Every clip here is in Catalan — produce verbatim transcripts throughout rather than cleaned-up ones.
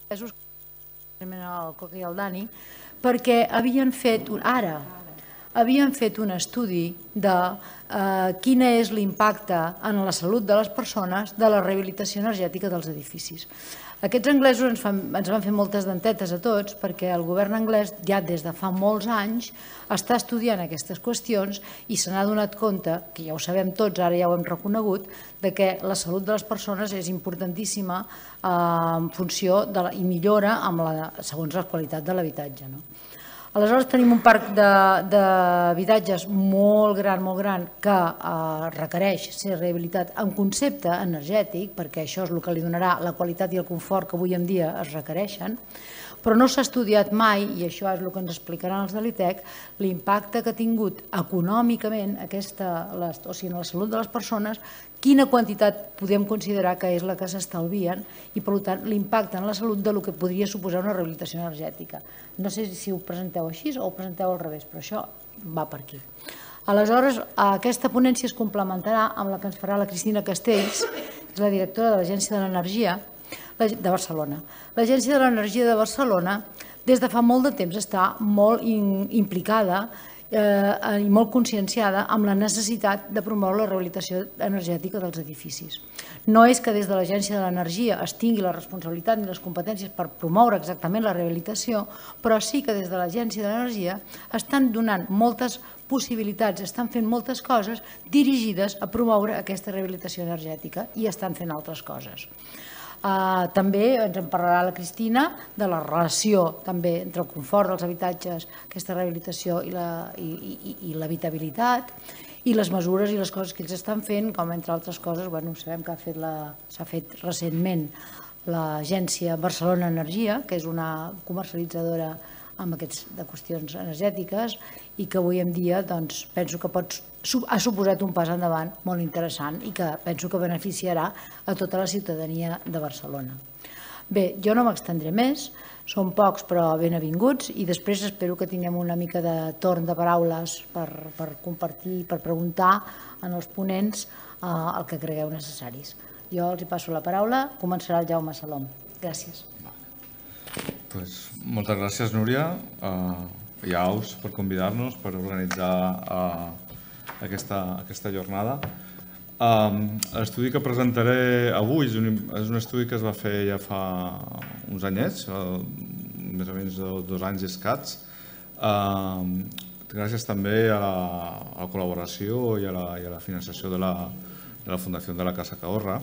el Coca i el Dani, perquè havien fet, ara, havien fet un estudi de eh, quin és l'impacte en la salut de les persones de la rehabilitació energètica dels edificis. Aquests anglesos ens, fan, ens van fer moltes dentetes a tots perquè el govern anglès ja des de fa molts anys està estudiant aquestes qüestions i se n'ha donat compte, que ja ho sabem tots, ara ja ho hem reconegut, de que la salut de les persones és importantíssima eh, en funció de la, i millora amb la, segons la qualitat de l'habitatge. No? Aleshores tenim un parc d'habitatges molt gran, molt gran, que eh, requereix ser rehabilitat en concepte energètic, perquè això és el que li donarà la qualitat i el confort que avui en dia es requereixen, però no s'ha estudiat mai, i això és el que ens explicaran els de l'I T E C, l'impacte que ha tingut econòmicament aquesta, o sigui, en la salut de les persones, quina quantitat podem considerar que és la que s'estalvien i, per tant, l'impacte en la salut del que podria suposar una rehabilitació energètica. No sé si ho presenteu així o ho presenteu al revés, però això va per aquí. Aleshores, aquesta ponència es complementarà amb la que ens farà la Cristina Castells, que és la directora de l'Agència de l'Energia de Barcelona. L'Agència de l'Energia de Barcelona des de fa molt de temps està molt implicada i molt conscienciada amb la necessitat de promoure la rehabilitació energètica dels edificis. No és que des de l'Agència de l'Energia es tingui la responsabilitat ni les competències per promoure exactament la rehabilitació, però sí que des de l'Agència de l'Energia estan donant moltes possibilitats, estan fent moltes coses dirigides a promoure aquesta rehabilitació energètica i estan fent altres coses. També ens en parlarà la Cristina de la relació també entre el confort dels habitatges, aquesta rehabilitació i l'habitabilitat i les mesures i les coses que ells estan fent, com entre altres coses, sabem que s'ha fet recentment l'Agència Barcelona Energia, que és una comercialitzadora amb aquestes qüestions energètiques i que avui en dia penso que ha suposat un pas endavant molt interessant i que penso que beneficiarà a tota la ciutadania de Barcelona. Bé, jo no m'extendré més, són pocs però ben avinguts i després espero que tinguem una mica de torn de paraules per compartir, per preguntar als ponents el que cregueu necessaris. Jo els passo la paraula, començarà el Jaume Salom. Gràcies. Moltes gràcies, Núria, i a Aus per convidar-nos, per organitzar aquesta jornada. L'estudi que presentaré avui és un estudi que es va fer ja fa uns anyets, més o menys dos anys i escaig, gràcies també a la col·laboració i a la finançació de la Fundació de la Casa Cahorra,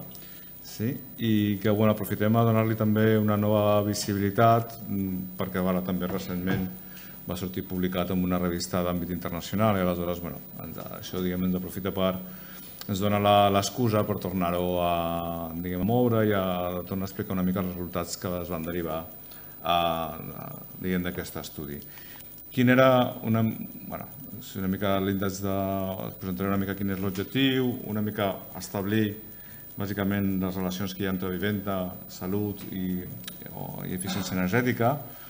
i que aprofitem a donar-li també una nova visibilitat perquè també recentment va sortir publicat en una revista d'àmbit internacional i aleshores això ens aprofita per, ens dona l'excusa per tornar-ho a moure i a tornar a explicar una mica els resultats que es van derivar d'aquest estudi. Quin era una mica l'índex de... us presentaré una mica quin és l'objectiu, una mica establir bàsicament les relacions que hi ha entre vivenda, salut i eficiència energètica,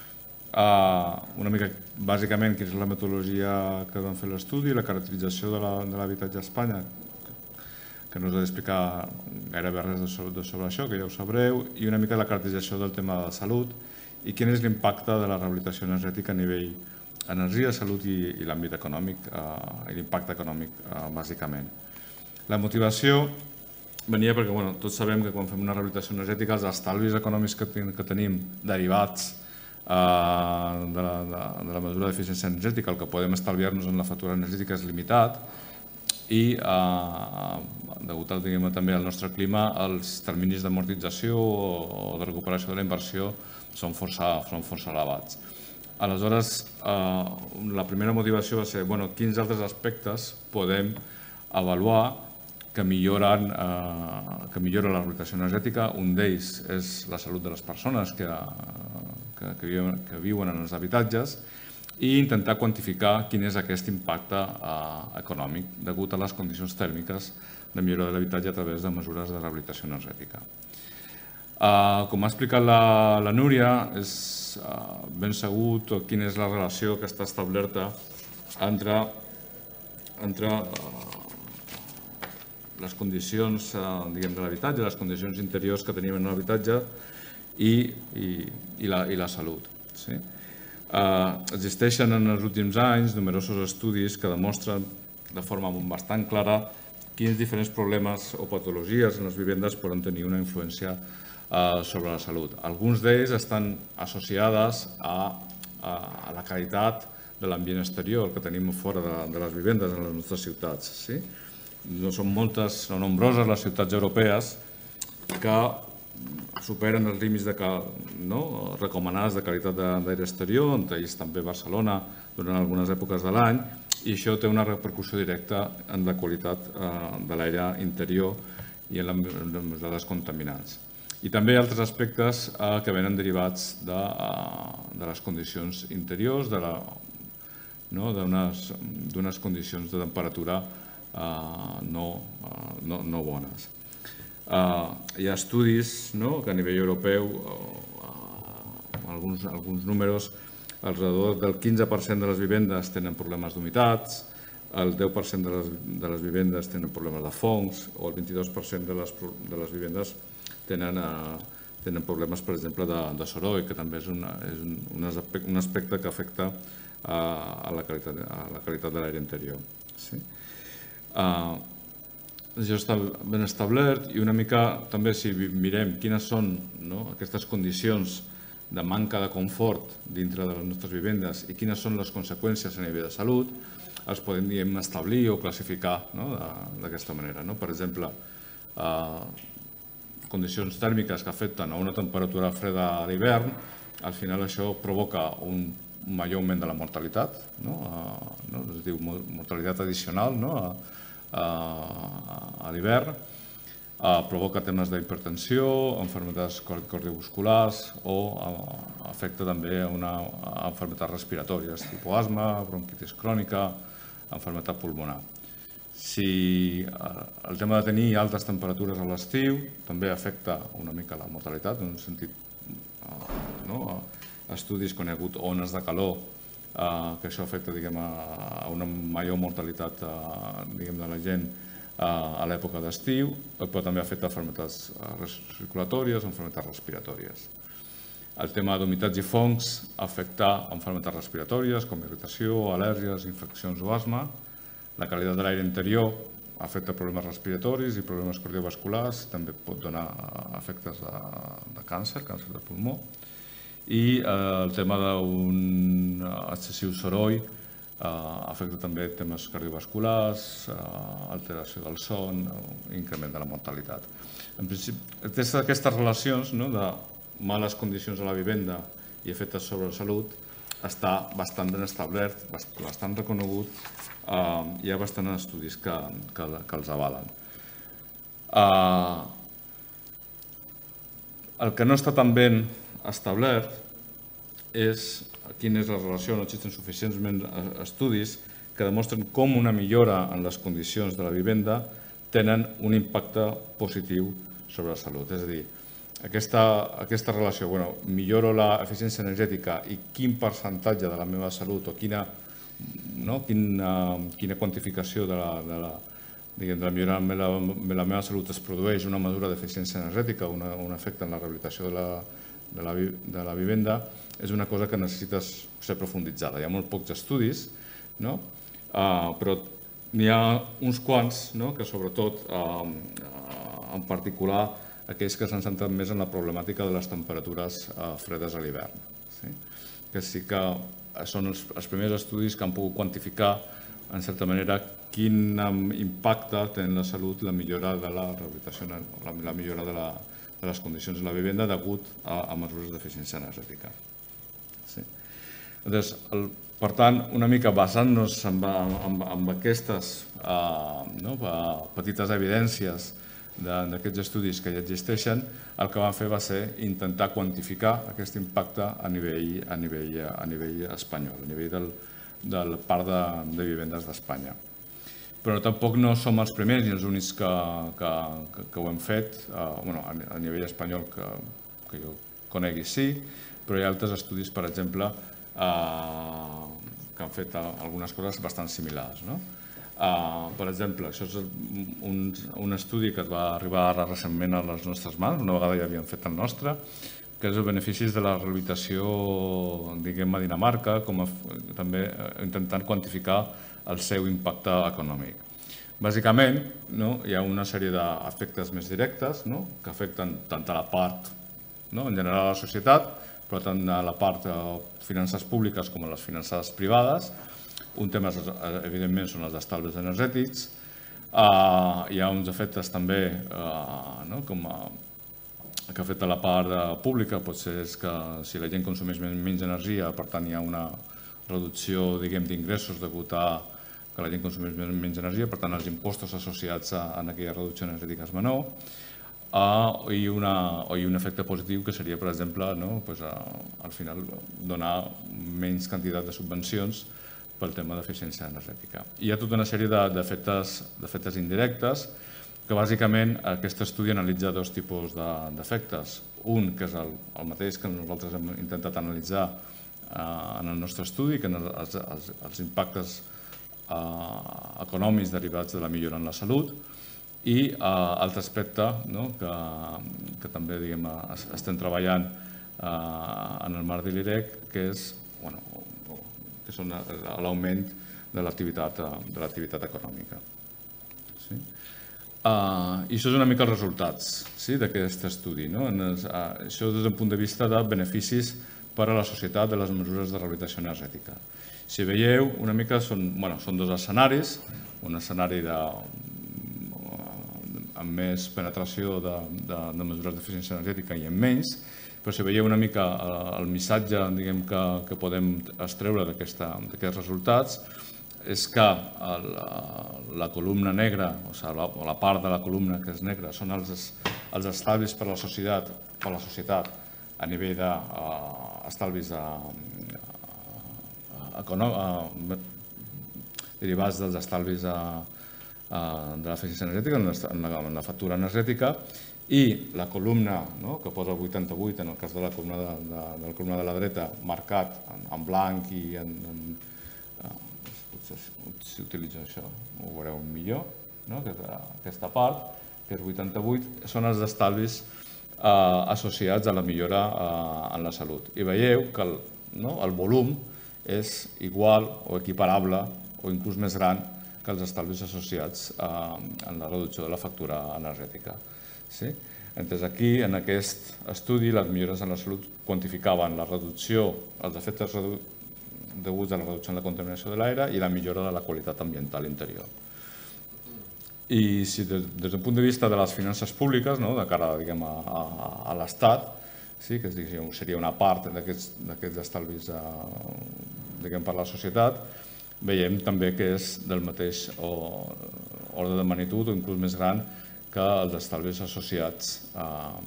una mica bàsicament quina és la metodologia que vam fer l'estudi, la caracterització de l'habitatge a Espanya, que no us he d'explicar gairebé res sobre això, que ja ho sabreu, i una mica la caracterització del tema de salut i quin és l'impacte de la rehabilitació energètica a nivell energia, salut i l'àmbit econòmic i l'impacte econòmic, bàsicament. La motivació venia perquè tots sabem que quan fem una rehabilitació energètica els estalvis econòmics que tenim derivats de la mesura d'eficiència energètica, el que podem estalviar-nos en la factura energètica és limitat i degut també al nostre clima els terminis d'amortització o de recuperació de la inversió són força elevats. Aleshores, la primera motivació va ser quins altres aspectes podem avaluar que milloren la rehabilitació energètica. Un d'ells és la salut de les persones que viuen en els habitatges i intentar quantificar quin és aquest impacte econòmic degut a les condicions tèrmiques de millora de l'habitatge a través de mesures de rehabilitació energètica. Com ha explicat la Núria, és ben sabut quina és la relació que està establerta entre les condicions de l'habitatge, les condicions interiors que tenim en l'habitatge i, i, i, la, i la salut. Sí? Uh, existeixen en els últims anys numerosos estudis que demostren de forma bastant clara quins diferents problemes o patologies en les vivendes poden tenir una influència uh, sobre la salut. Alguns d'ells estan associades a, a, a la qualitat de l'ambient exterior que tenim fora de, de les vivendes en les nostres ciutats. Sí? No són moltes, no nombroses les ciutats europees que superen els límits de, no, recomanats de qualitat d'aire exterior, entre ells també Barcelona durant algunes èpoques de l'any, i això té una repercussió directa en la qualitat eh, de l'aire interior i en les dades contaminants. I també altres aspectes eh, que venen derivats de, eh, de les condicions interiors, de la, no, d'unes condicions de temperatura eh, no, eh, no, no bones. Uh, hi ha estudis no, que a nivell europeu, uh, alguns, alguns números, alrededor del quinze per cent de les vivendes tenen problemes d'humitats, el deu per cent de les, de les vivendes tenen problemes de fongs o el vint-i-dos per cent de les, de les vivendes tenen, uh, tenen problemes, per exemple, de, de soroll, que també és, una, és un, un, aspecte, un aspecte que afecta uh, a la qualitat, a la qualitat de l'aire interior. Sí? Uh, Això està ben establert i una mica també si mirem quines són no, aquestes condicions de manca de confort dintre de les nostres vivendes i quines són les conseqüències a nivell de salut, els podem diguem, establir o classificar no, d'aquesta manera. No? Per exemple, eh, condicions tèrmiques que afecten a una temperatura freda a l'hivern, al final això provoca un major augment de la mortalitat, no? Eh, no? Es diu mortalitat addicional, no? a l'hivern, provoca temes d'hipertensió, malalties cardiovasculars o afecta també a una malalties respiratòries, tipus asma, bronquitis crònica, malaltia pulmonar. Si el tema de tenir altes temperatures a l'estiu també afecta una mica la mortalitat, en un sentit, no? Estudis quan hi ha hagut ones de calor que això afecta diguem, a una major mortalitat diguem, de la gent a l'època d'estiu, però també afecta malalties circulatòries o malalties respiratòries. El tema d'humitats i fongs afecta malalties respiratòries com irritació, al·lèrgies, infeccions o asma. La qualitat de l'aire interior afecta problemes respiratoris i problemes cardiovasculars, també pot donar efectes de, de càncer, càncer de pulmó. I el tema d'un excessiu soroll afecta també temes cardiovasculars, alteració del son, increment de la mortalitat. En principi, aquestes relacions de males condicions a la vivenda i efectes sobre la salut està bastant ben establert, bastant reconegut, hi ha bastants estudis que els avalen. El que no està tan ben establert és quina és la relació, no existen suficients estudis que demostren com una millora en les condicions de la vivenda tenen un impacte positiu sobre la salut. És a dir, aquesta, aquesta relació, bueno, milloro l'eficiència energètica i quin percentatge de la meva salut o quina, no, quina, quina quantificació de la, de la diguem, de millorar la, la meva salut es produeix una mesura d'eficiència energètica, una, un efecte en la rehabilitació de la de la, de la vivenda, és una cosa que necessita ser profunditzada. Hi ha molt pocs estudis, no? uh, però n'hi ha uns quants no? que sobretot, uh, en particular, aquells que s'han centrat més en la problemàtica de les temperatures uh, fredes a l'hivern. Sí? Que sí que són els, els primers estudis que han pogut quantificar, en certa manera, quin impacte té en la salut la millora de la rehabilitació, la, la millora de la de les condicions de la vivenda degut a, a mesures d'eficiència energètica. Sí. Doncs, el, per tant, una mica basant-nos en, en, en aquestes uh, no, petites evidències d'aquests estudis que ja existeixen, el que vam fer va ser intentar quantificar aquest impacte a nivell, a nivell, a nivell espanyol, a nivell del, del parc de, de vivendes d'Espanya. Però tampoc no som els primers ni els únics que, que, que ho hem fet, uh, bueno, a nivell espanyol que, que jo conegui sí, però hi ha altres estudis, per exemple, uh, que han fet algunes coses bastant similars. No? Per exemple, això és un estudi que va arribar ara recentment a les nostres mans, una vegada ja havíem fet el nostre, que és els beneficis de la rehabilitació, diguem, a Dinamarca, com també intentant quantificar el seu impacte econòmic. Bàsicament, hi ha una sèrie d'efectes més directes que afecten tant a la part, en general a la societat, però tant a la part de finances públiques com a les finances privades. Un tema, evidentment, són els estalvis energètics. Hi ha uns efectes també que afecten la part pública. Pot ser que si la gent consumeix menys energia, per tant, hi ha una reducció d'ingressos degut a que la gent consumeix menys energia, per tant, els impostos associats a aquella reducció energètica és menor. I un efecte positiu que seria, per exemple, al final donar menys quantitat de subvencions pel tema d'eficiència energètica. Hi ha tota una sèrie d'efectes indirectes que bàsicament aquest estudi analitza dos tipus d'efectes. Un, que és el mateix que nosaltres hem intentat analitzar en el nostre estudi, que són els impactes econòmics derivats de la millora en la salut, i l'altre aspecte que també estem treballant en el marc de l'I R E C, que és l'augment de l'activitat econòmica. I això és una mica els resultats d'aquest estudi. Això des del punt de vista de beneficis per a la societat de les mesures de rehabilitació energètica. Si veieu, una mica són dos escenaris, un escenari amb més penetració de mesures d'eficiència energètica i amb menys, però si veieu una mica el missatge que podem extreure d'aquests resultats és que la columna negra, o la part de la columna que és negra, són els estalvis per a la societat a nivell d'estalvis derivats dels estalvis de l'eficiència energètica en la factura energètica, i la columna que posa el vuitanta-vuit, en el cas de la columna de la dreta, marcat en blanc i en... si utilitzo això ho veureu millor, aquesta part, que és vuitanta-vuit, són els estalvis associats a la millora en la salut. I veieu que el volum és igual o equiparable o inclús més gran que els estalvis associats en la reducció de la factura energètica. Aquí, en aquest estudi, les millores en la salut quantificaven la reducció, els efectes deguts a la reducció en la contaminació de l'aire i la millora de la qualitat ambiental interior. I si des del punt de vista de les finances públiques, de cara a l'Estat, que seria una part d'aquests estalvis per a la societat, veiem també que és del mateix ordre de magnitud o inclús més gran que els estalvis associats a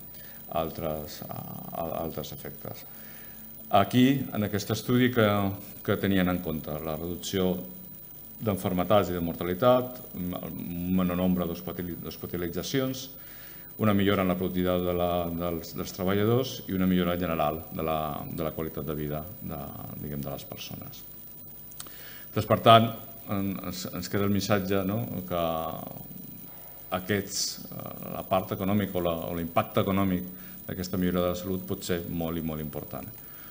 altres efectes. Aquí, en aquest estudi, que tenien en compte? La reducció d'enfermetats i de mortalitat, un menor nombre d'hospitalitzacions, una millora en la productivitat dels treballadors i una millora general de la qualitat de vida de les persones. Per tant, ens queda el missatge que la part econòmica o l'impacte econòmic d'aquesta millora de la salut pot ser molt i molt important.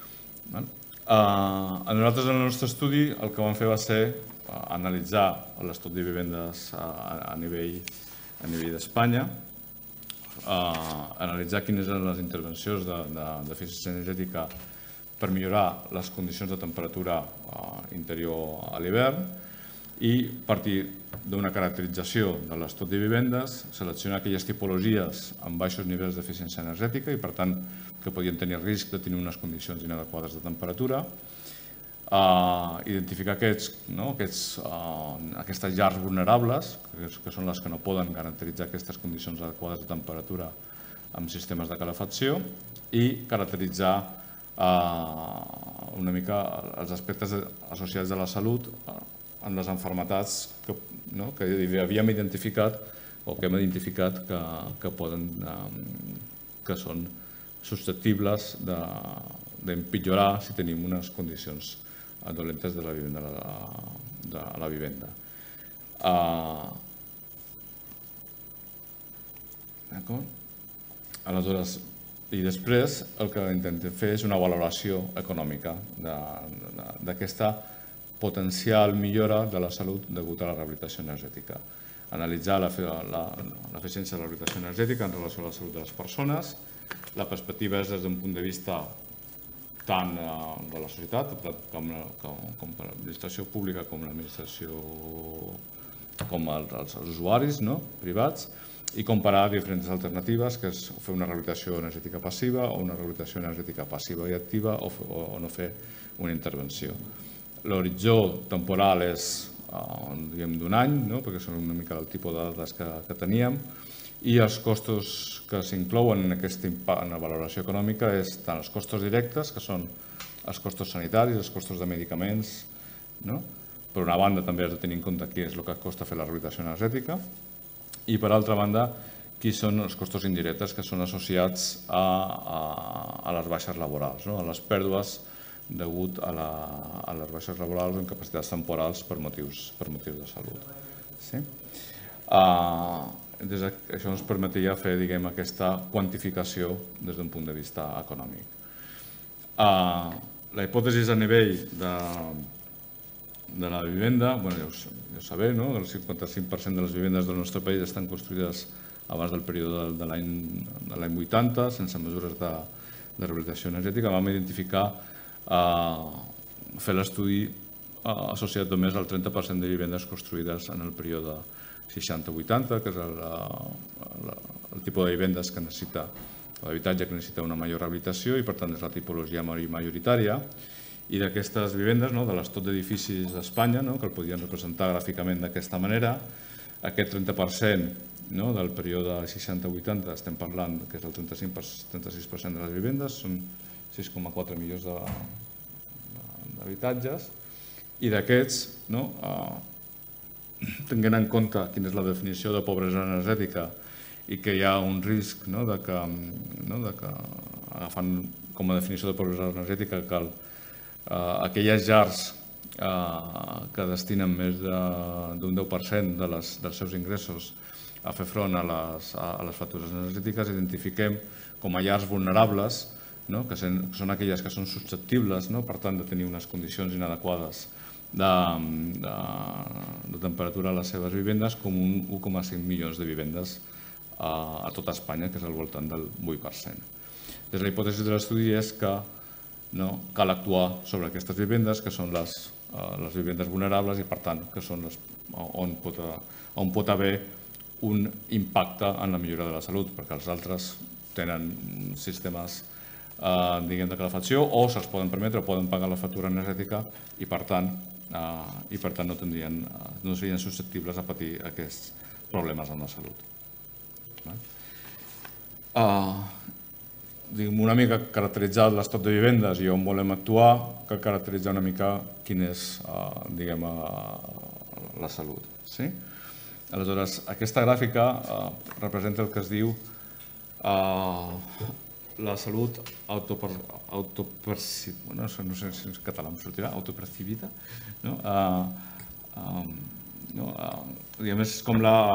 Nosaltres, en el nostre estudi, el que vam fer va ser analitzar l'estat de vivendes a nivell d'Espanya, analitzar quines eren les intervencions d'eficiència energètica per millorar les condicions de temperatura interior a l'hivern i partir d'una caracterització de l'estat de vivendes, seleccionar aquelles tipologies amb baixos nivells d'eficiència energètica i, per tant, que podien tenir risc de tenir unes condicions inadequades de temperatura, identificar aquestes llars vulnerables, que són les que no poden garantir aquestes condicions adequades de temperatura amb sistemes de calefacció, i caracteritzar una mica els aspectes associats a la salut en les malalties que havíem identificat o que hem identificat que són susceptibles d'empitjorar si tenim unes condicions dolentes de la vivenda. Aleshores, i després el que intentem fer és una valoració econòmica d'aquesta potencial millora de la salut degut a la rehabilitació energètica. Analitzar l'eficiència de la rehabilitació energètica en relació a la salut de les persones. La perspectiva és des d'un punt de vista tant de la societat, com per l'administració pública, com l'administració, com els usuaris privats, i comparar diferents alternatives, que és fer una rehabilitació energètica passiva o una rehabilitació energètica passiva i activa o no fer una intervenció. L'horitzó temporal és d'un any, perquè són una mica el tipus de dades que teníem, i els costos que s'inclouen en aquesta valoració econòmica és tant els costos directes, que són els costos sanitaris, els costos de medicaments. Per una banda, també has de tenir en compte què és el que costa fer la rehabilitació energètica, i per altra banda, quins són els costos indirectes que són associats a les baixes laborals, a les pèrdues degut a les baixes laborals o incapacitats temporals per motius de salut. Això ens permetia fer aquesta quantificació des d'un punt de vista econòmic. La hipòtesi a nivell de la vivenda, ja ho sabeu, el cinquanta-cinc per cent de les vivendes del nostre país estan construïdes abans del període de l'any vuitanta, sense mesures de rehabilitació energètica. Vam identificar, fer l'estudi associat només al trenta per cent de vivendes construïdes en el període seixanta vuitanta, que és el tipus de vivendes que necessita, l'habitatge que necessita una major rehabilitació i per tant és la tipologia majoritària. I d'aquestes vivendes, de l'estot d'edificis d'Espanya, que el podien representar gràficament d'aquesta manera, aquest trenta per cent del període seixanta vuitanta, estem parlant que és el trenta-sis per cent de les vivendes, són sis coma quatre milions d'habitatges, i d'aquests, tenint en compte quina és la definició de pobresa energètica i que hi ha un risc que, agafant com a definició de pobresa energètica, que aquelles llars que destinen més d'un deu per cent dels seus ingressos a fer front a les factures energètiques, identifiquem com a llars vulnerables, que són aquelles que són susceptibles, per tant, de tenir unes condicions inadequades de temperatura a les seves vivendes, com un u coma cinc milions de vivendes a tot Espanya, que és al voltant del vuit per cent. Des de la hipòtesi de l'estudi és que cal actuar sobre aquestes vivendes, que són les vivendes vulnerables i, per tant, que són on pot haver un impacte en la millora de la salut, perquè els altres tenen sistemes de calefacció o se'ls poden permetre o poden pagar la factura energètica i, per tant, no serien susceptibles a patir aquests problemes amb la salut. Una mica caracteritzat l'estat de vivendes i on volem actuar, cal caracteritzar una mica quina és la salut. Aleshores, aquesta gràfica representa el que es diu la salut autopercibida, no sé si en català em sortirà, autopercibida. És com la...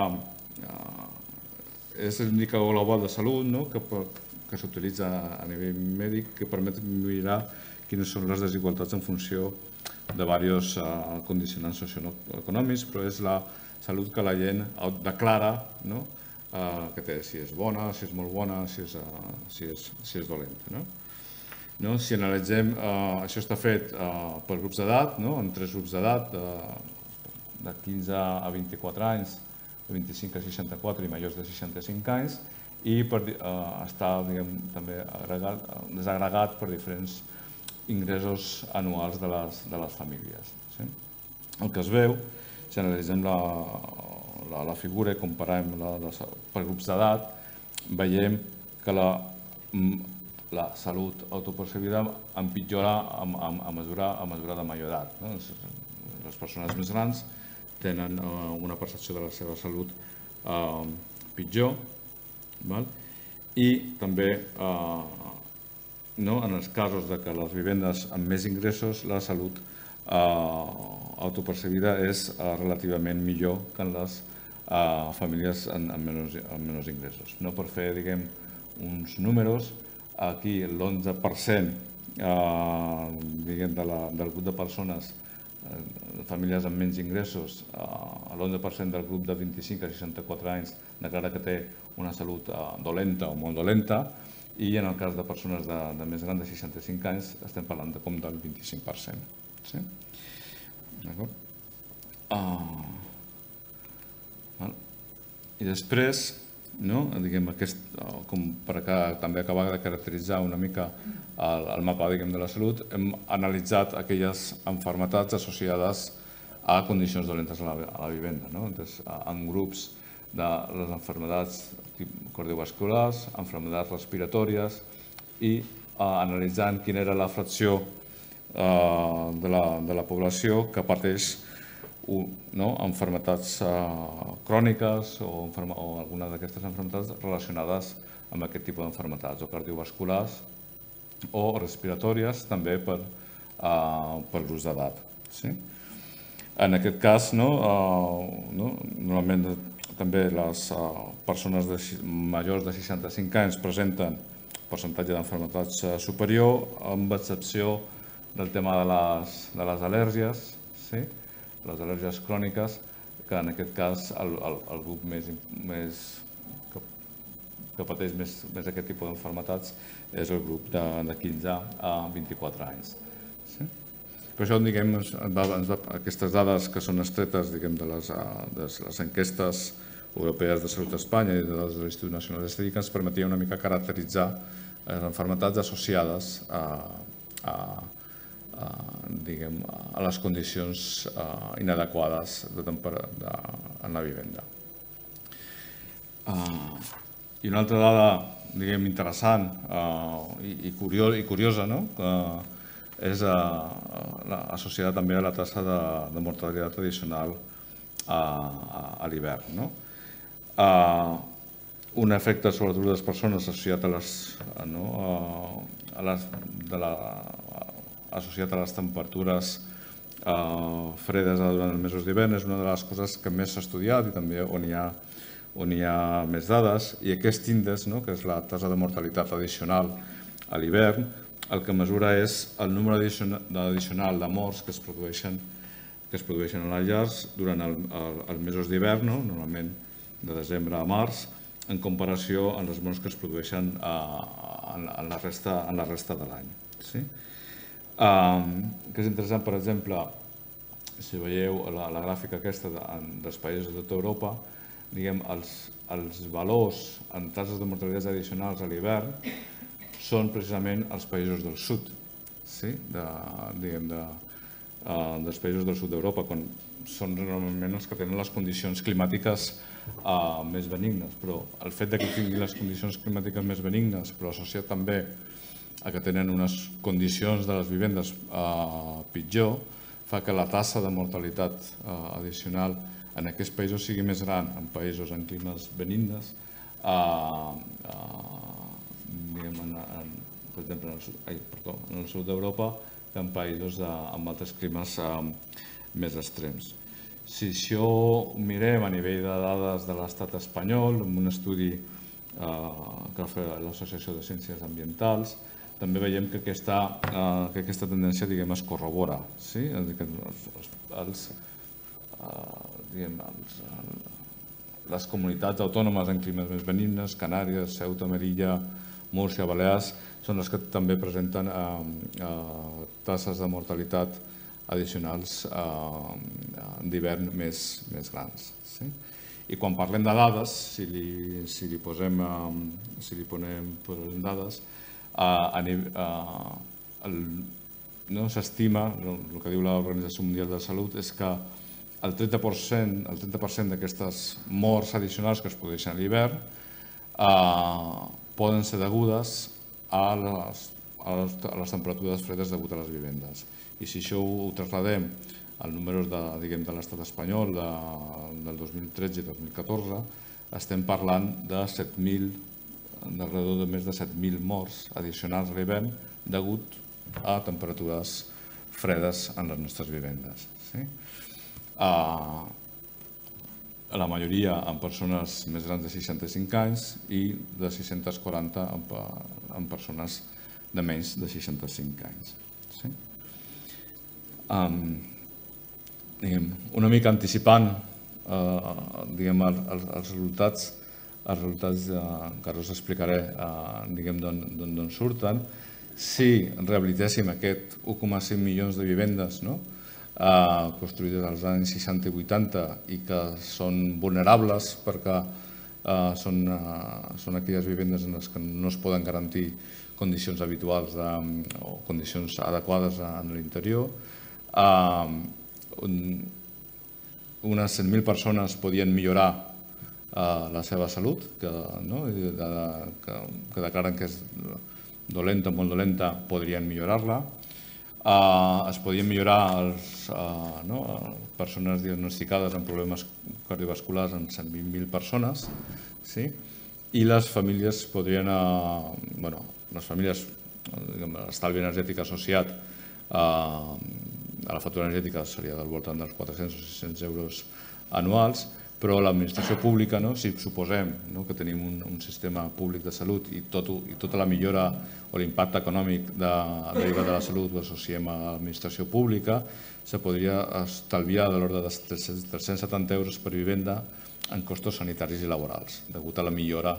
és l'indicador global de salut que s'utilitza a nivell mèdic, que permet mirar quines són les desigualtats en funció de diversos condicionants socioeconòmics, però és la salut que la gent declara que té, si és bona, si és molt bona, si és dolenta. Si analitzem, això està fet per grups d'edat, en tres grups d'edat, de quinze a vint-i-quatre anys, de vint-i-cinc a seixanta-quatre i majors de seixanta-cinc anys, i està també desagregat per diferents ingressos anuals de les famílies. El que es veu, si analitzem la figura i comparem per grups d'edat, veiem que la salut autopercebida empitjora a mesura de major edat. Les persones més grans tenen una percepció de la seva salut pitjor, i també en els casos que les vivendes amb més ingressos la salut autopercebida és relativament millor que en les famílies amb menys ingressos. No per fer, diguem, uns números, aquí l'onze per cent del grup de persones, famílies amb menys ingressos, l'onze per cent del grup de vint-i-cinc a seixanta-quatre anys declara que té una salut dolenta o molt dolenta, i en el cas de persones de més grans de seixanta-cinc anys estem parlant com del vint-i-cinc per cent. D'acord? I després, per també acabar de caracteritzar una mica el mapa de la salut, hem analitzat aquelles malalties associades a condicions dolentes a la vivenda, en grups de les malalties cardiovasculars, malalties respiratòries, i analitzant quina era la fracció de la població que pateix malalties cròniques o alguna d'aquestes malalties relacionades amb aquest tipus de malalties, o cardiovasculars o respiratòries, també per grups d'edat. En aquest cas, normalment també les persones majors de seixanta-cinc anys presenten percentatge d'malalties superior, amb excepció del tema de les al·lèrgies, les al·lèrgies cròniques, que en aquest cas el grup que pateix més aquest tipus d'malalties és el grup de quinze a vint-i-quatre anys. Per això, aquestes dades que són extretes de les enquestes europees de salut d'Espanya i de l'Institut Nacional d'Estadística ens permetia una mica caracteritzar les malalties associades a les condicions inadequades en la vivenda. I una altra dada interessant i curiosa és associada també a la taxa de mortalitat addicional a l'hivern. Un efecte sobretot de les persones associat a les temperatures fredes durant els mesos d'hivern és una de les coses que més s'ha estudiat i també on hi ha més dades, i aquest índex, que és la taxa de mortalitat addicional a l'hivern, el que mesura és el número addicional de morts que es produeixen a les llars durant els mesos d'hivern, normalment de desembre a març, en comparació amb les morts que es produeixen en la resta de l'any. És interessant, per exemple, si veieu la gràfica aquesta dels països de tota Europa, els valors en taxes de mortalitat addicionals a l'hivern són precisament els països del sud, dels països del sud d'Europa, quan són normalment els que tenen les condicions climàtiques més benignes. Però el fet que tinguin les condicions climàtiques més benignes, però associat també a que tenen unes condicions de les vivendes pitjor, fa que la taxa de mortalitat addicional en aquests països sigui més gran en països amb climes benignes, per exemple, en el sud d'Europa, que en països amb altres climes més extrems. Si això ho mirem a nivell de dades de l'estat espanyol, en un estudi que va fer l'Associació de Ciències Ambientals, també veiem que aquesta tendència es corrobora. Les comunitats autònomes en climes més benignes, Canàries, Ceuta, Melilla, Múrcia, Balears, són les que també presenten taxes de mortalitat addicionals d'hivern més grans. I quan parlem de dades, si li posem dades, s'estima, el que diu l'Organització Mundial de la Salut, és que el trenta per cent d'aquestes morts addicionals que es produeixen a l'hivern poden ser degudes a les temperatures fredes degut a les vivendes. I si això ho trasladem als números de l'estat espanyol del dos mil tretze i dos mil catorze, estem parlant d'alrededor de més de set mil morts addicionals a l'hivern degut a temperatures fredes en les nostres vivendes. La majoria en persones més grans de seixanta-cinc anys i de sis-cents quaranta en persones de menys de seixanta-cinc anys. Una mica anticipant els resultats, els resultats que ara us explicaré d'on surten. Si rehabilitéssim aquest u coma cinc milions de vivendes construïdes als anys seixanta i vuitanta i que són vulnerables perquè són aquelles vivendes en les que no es poden garantir condicions habituals o condicions adequades en l'interior, unes cent mil persones podien millorar la seva salut, que declaren que és dolenta o molt dolenta, podrien millorar-la. Es podien millorar les persones diagnosticades amb problemes cardiovasculars en cent vint mil persones i les famílies podrien, les famílies, l'estalvi energètic associat a la factura energètica seria del voltant dels quatre-cents o sis-cents euros anuals, però l'administració pública, si suposem que tenim un sistema públic de salut i tota la millora o l'impacte econòmic derivat de la salut ho associem a l'administració pública, se podria estalviar de l'ordre de tres-cents setanta euros per vivenda en costos sanitaris i laborals, degut a la millora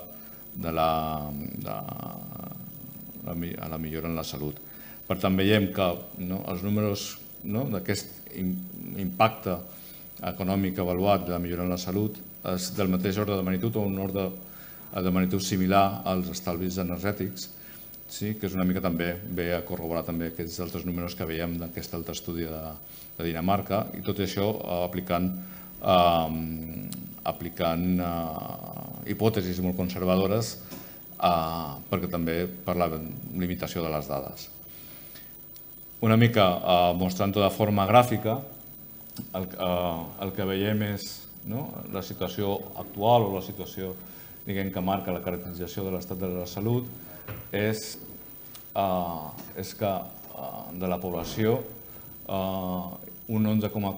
en la salut. Per tant, veiem que els números d'aquest impacte econòmic avaluat de millorar la salut és del mateix ordre de magnitud o un ordre de magnitud similar als estalvis energètics, que és una mica també ve a corroborar també aquests altres números que veiem d'aquest altre estudi de Dinamarca, i tot això aplicant hipòtesis molt conservadores perquè també per la limitació de les dades. Una mica mostrant-ho de forma gràfica, el que veiem és la situació actual o la situació que marca la caracterització de l'estat de la salut és que de la població un onze coma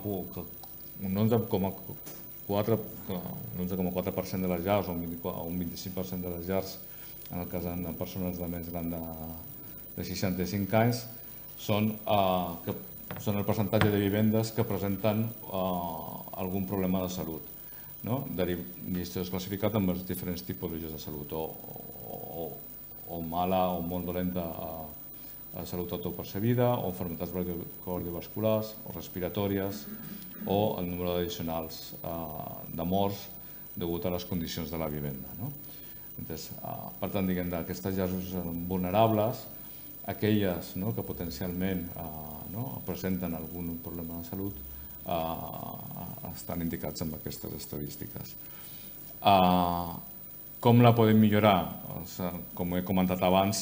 quatre per cent de les llars o un vint-i-cinc per cent de les llars, en el cas de persones de més gran de seixanta-cinc anys, són el percentatge de vivendes que presenten algun problema de salut. Això és classificat amb els diferents tipologies de salut, o mala o molt dolenta salut autopercebida, o malalties cardiovasculars o respiratòries, o el número addicionals de morts degut a les condicions de la vivenda. Per tant, d'aquestes llars vulnerables, aquelles que potencialment presenten algun problema de salut estan indicats amb aquestes estadístiques. Com la podem millorar? Com he comentat abans,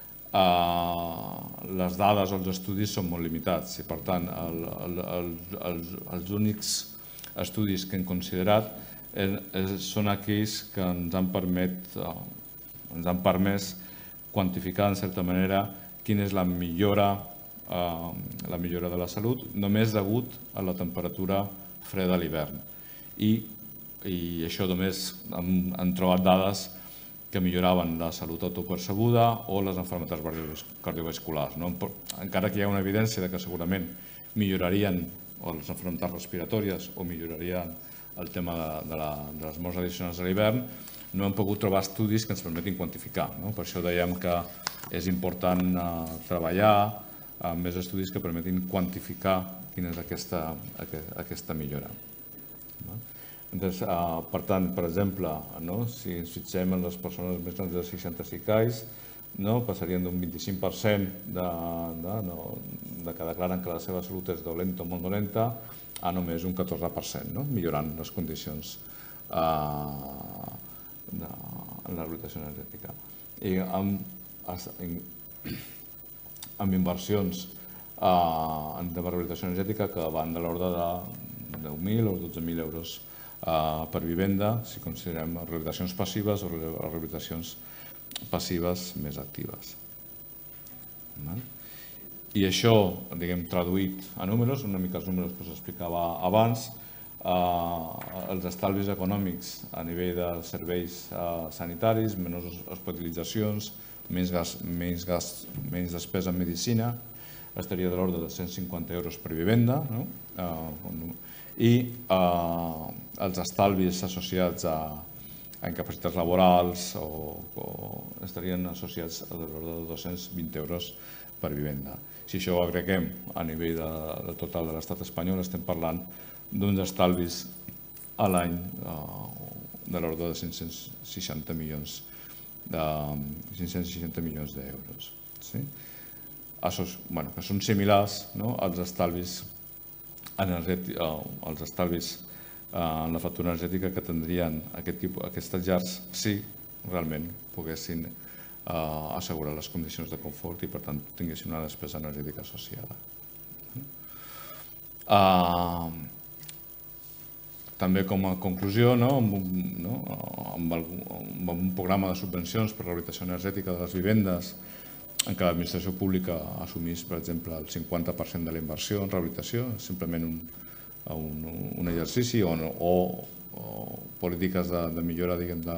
les dades o els estudis són molt limitats i, per tant, els únics estudis que hem considerat són aquells que ens han permès quantificar, en certa manera, quina és la millora la millora de la salut, només degut a la temperatura freda a l'hivern. I això només han trobat dades que milloraven la salut autopercebuda o les malalties cardiovasculars. Encara que hi ha una evidència que segurament millorarien les malalties respiratòries o millorarien el tema de les morts addicionals a l'hivern, no hem pogut trobar estudis que ens permetin quantificar. Per això dèiem que és important treballar amb més estudis que permetin quantificar quina és aquesta millora. Per tant, per exemple, si ens fixem en les persones més grans de seixanta-cinc anys, passarien d'un vint-i-cinc per cent que declaren que la seva salut és dolenta o molt dolenta a només un catorze per cent, millorant les condicions en la rehabilitació energètica. I amb inversions de rehabilitació energètica que van de l'ordre de deu mil o dotze mil euros per vivenda, si considerem rehabilitacions passives o rehabilitacions passives més actives. I això, diguem, traduït a números, una mica els números que us explicava abans, els estalvis econòmics a nivell de serveis sanitaris, menys hospitalitzacions, menys despesa en medicina, estaria de l'ordre de cent cinquanta euros per vivenda, i els estalvis associats a incapacitats laborals estarien associats a l'ordre de dos-cents vint euros per vivenda. Si això ho agreguem a nivell del total de l'estat espanyol, estem parlant d'uns estalvis a l'any de l'ordre de cinc-cents seixanta milions d'euros. Que són similars als estalvis als estalvis en la factura energètica que tindrien aquestes llars si realment poguessin assegurar les condicions de confort i, per tant, tinguessin una despesa energètica associada. També com a conclusió, amb un programa de subvencions per a la rehabilitació energètica de les vivendes en què l'administració pública assumís, per exemple, el cinquanta per cent de la inversió en rehabilitació, simplement un exercici, o polítiques de millora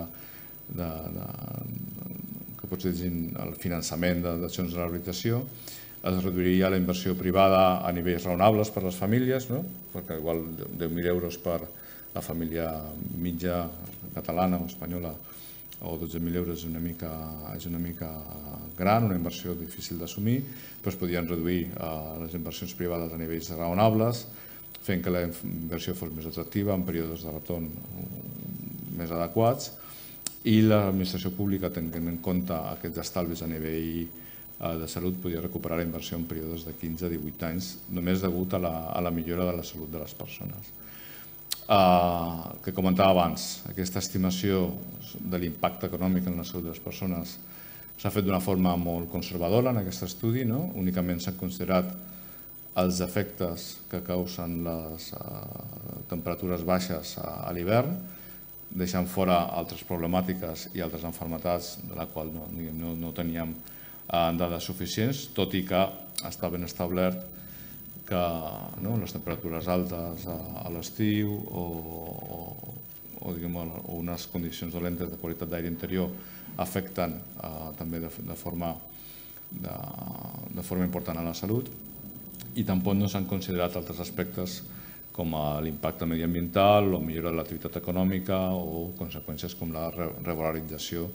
que potser diguin el finançament d'accions de rehabilitació, es reduiria la inversió privada a nivells raonables per a les famílies, perquè igual deu mil euros per la família mitja catalana o espanyola o dotze mil euros és una mica gran, una inversió difícil d'assumir, però es podien reduir les inversions privades a nivells raonables, fent que la inversió fos més atractiva en períodes de retorn més adequats, i l'administració pública, tenint en compte aquests estalvis a nivell de salut, podia recuperar la inversió en períodes de quinze a divuit anys, només degut a la millora de la salut de les persones. Que comentava abans, aquesta estimació de l'impacte econòmic en la salut de les persones s'ha fet d'una forma molt conservadora en aquest estudi, únicament s'han considerat els efectes que causen les temperatures baixes a l'hivern, deixant fora altres problemàtiques i altres malalties de les quals no teníem dades suficients, tot i que està ben establert que les temperatures altes a l'estiu o unes condicions dolentes de qualitat d'aire interior afecten també de forma important a la salut, i tampoc no s'han considerat altres aspectes com l'impacte mediambiental o millora de l'activitat econòmica o conseqüències com la regularització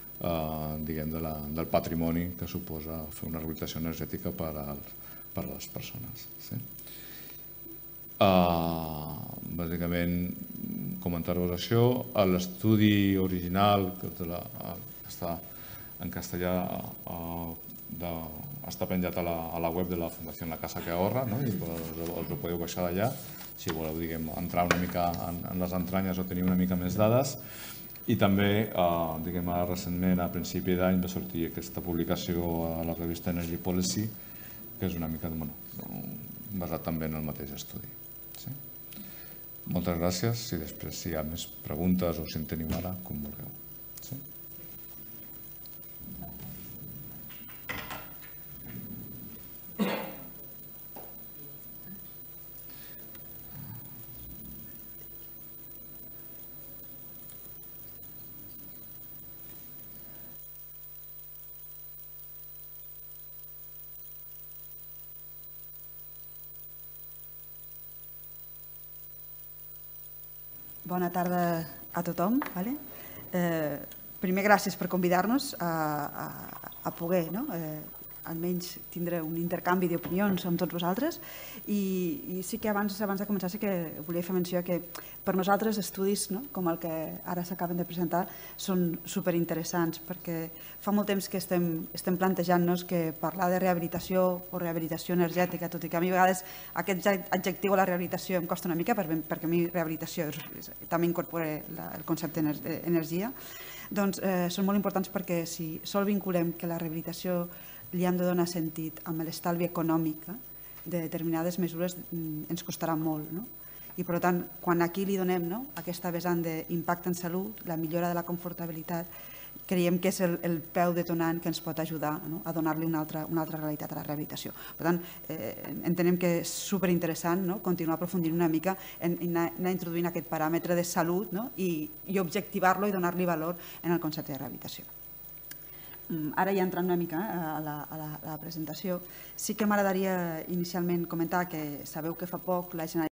del patrimoni que suposa fer una rehabilitació energètica per a les persones. Bàsicament, comentar-vos això. L'estudi original, que està en castellà, està penjat a la web de la Fundació La Casa que Ahorra, i us ho podeu baixar d'allà si voleu entrar una mica en les entranyes o tenir una mica més dades. I també, recentment, a principi d'any, va sortir aquesta publicació a la revista Energy Policy, que és una mica basat també en el mateix estudi. Moltes gràcies. Si després hi ha més preguntes o si en teniu ara, com vulgueu. Bona tarda a tothom. Primer, gràcies per convidar-nos a poder almenys tindre un intercanvi d'opinions amb tots vosaltres. I sí que abans de començar sí que volia fer menció que per nosaltres estudis com el que ara s'acaben de presentar són superinteressants, perquè fa molt temps que estem plantejant-nos que parlar de rehabilitació o rehabilitació energètica, tot i que a mi a vegades aquest adjectiu a la rehabilitació em costa una mica, perquè a mi rehabilitació també incorpora el concepte d'energia, doncs són molt importants perquè si sol vinculem que la rehabilitació li hem de donar sentit amb l'estalvi econòmic de determinades mesures ens costarà molt. I per tant, quan aquí li donem aquesta vessant d'impacte en salut, la millora de la confortabilitat creiem que és el, el peu detonant que ens pot ajudar, no?, a donar-li una, altra, una altra realitat a la rehabilitació. Per tant, eh, entenem que és superinteressant, no?, continuar aprofundint una mica en, en anar, anar introduint aquest paràmetre de salut, no?, i, i objectivar-lo i donar-li valor en el concepte de rehabilitació. Ara ja entrant una mica eh, a, la, a, la, a la presentació, sí que m'agradaria inicialment comentar que sabeu que fa poc la Generalitat